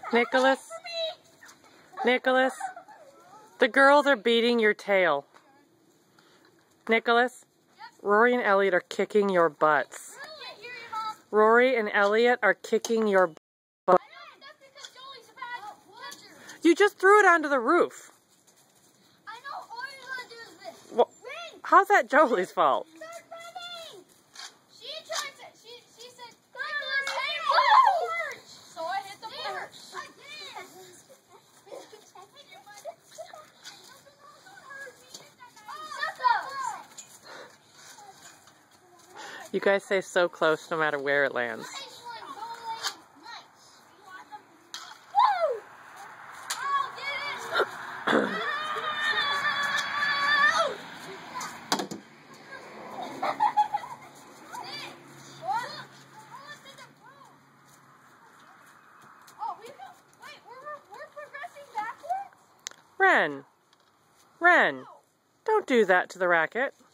Nicholas? Nicholas? The girls are beating your tail. Nicholas? Rory and Elliot are kicking your butts. Rory and Elliot are kicking your butt. You just threw it onto the roof. I know all you're gonna do is this. Well, how's that Jolie's fault? She said, porch. So I hit the porch. You guys stay so close no matter where it lands. Ren, don't do that to the racket.